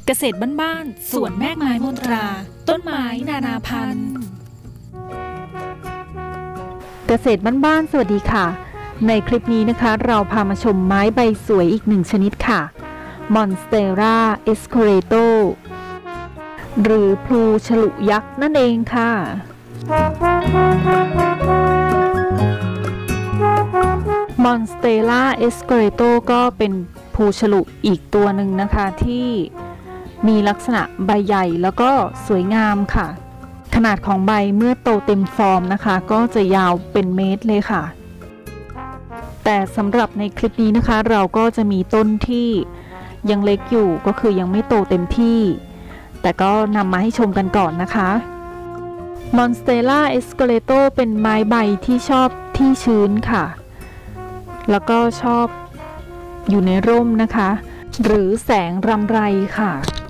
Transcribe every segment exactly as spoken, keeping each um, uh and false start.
เกษตรบ้านๆสวนแม่ไม้มนตราต้นไม้นานาพันธุ์เกษตรบ้านๆสวัสดีค่ะในคลิปนี้นะคะเราพามาชมไม้ใบสวยอีกหนึ่งชนิดค่ะ Monstera Escoreto หรือพลูฉลุยักษ์นั่นเองค่ะ Monstera Escoreto ก็เป็นพลูฉลุอีกตัวหนึ่งนะคะที่มีลักษณะใบใหญ่แล้วก็สวยงามค่ะขนาดของใบเมื่อโตเต็มฟอร์มนะคะก็จะยาวเป็นเมตรเลยค่ะแต่สำหรับในคลิปนี้นะคะเราก็จะมีต้นที่ยังเล็กอยู่ก็คือยังไม่โตเต็มที่แต่ก็นำมาให้ชมกันก่อนนะคะ Monstera Escoreto เป็นไม้ใบที่ชอบที่ชื้นค่ะแล้วก็ชอบอยู่ในร่มนะคะหรือแสงรำไรค่ะ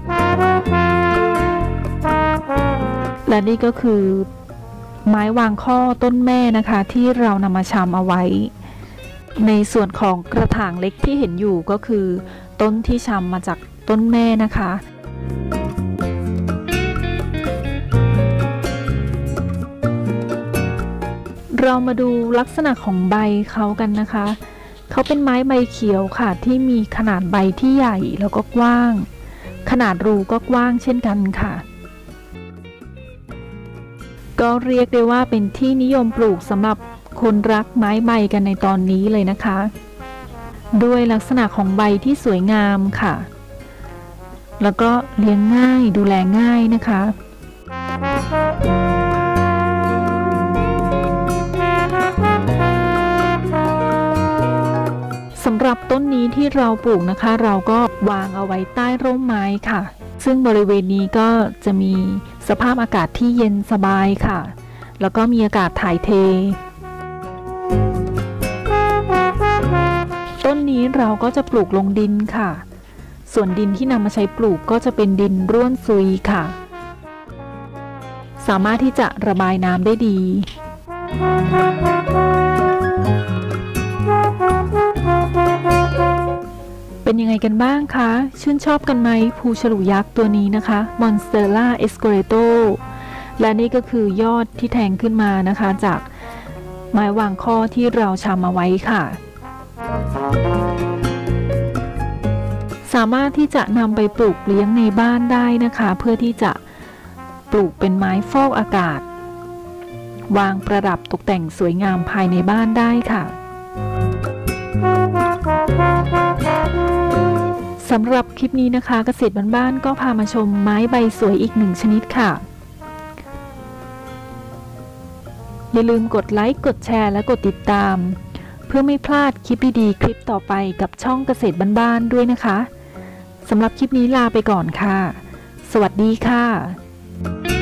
และนี่ก็คือไม้วางข้อต้นแม่นะคะที่เรานำมาชำเอาไว้ในส่วนของกระถางเล็กที่เห็นอยู่ก็คือต้นที่ชำมาจากต้นแม่นะคะเรามาดูลักษณะของใบเขากันนะคะเขาเป็นไม้ใบเขียวค่ะที่มีขนาดใบที่ใหญ่แล้วก็กว้างขนาดรูก็กว้างเช่นกันค่ะก็เรียกได้ว่าเป็นที่นิยมปลูกสำหรับคนรักไม้ใบกันในตอนนี้เลยนะคะด้วยลักษณะของใบที่สวยงามค่ะแล้วก็เลี้ยงง่ายดูแลง่ายนะคะสำหรับต้นนี้ที่เราปลูกนะคะเราก็วางเอาไว้ใต้ร่มไม้ค่ะซึ่งบริเวณนี้ก็จะมีสภาพอากาศที่เย็นสบายค่ะแล้วก็มีอากาศถ่ายเทต้นนี้เราก็จะปลูกลงดินค่ะส่วนดินที่นำมาใช้ปลูกก็จะเป็นดินร่วนซุยค่ะสามารถที่จะระบายน้ำได้ดีเป็นยังไงกันบ้างคะชื่นชอบกันไหมพลูฉลุยักษ์ตัวนี้นะคะ Monstera Escoreto และนี่ก็คือยอดที่แทงขึ้นมานะคะจากไม้วางข้อที่เราชำเอาไว้ค่ะสามารถที่จะนำไปปลูกเลี้ยงในบ้านได้นะคะเพื่อที่จะปลูกเป็นไม้ฟอกอากาศวางประดับตกแต่งสวยงามภายในบ้านได้ค่ะสำหรับคลิปนี้นะคะเกษตรบ้านๆก็พามาชมไม้ใบสวยอีกหนึ่งชนิดค่ะอย่าลืมกดไลค์กดแชร์และกดติดตามเพื่อไม่พลาดคลิปดีๆคลิปต่อไปกับช่องเกษตรบ้านๆด้วยนะคะสำหรับคลิปนี้ลาไปก่อนค่ะสวัสดีค่ะ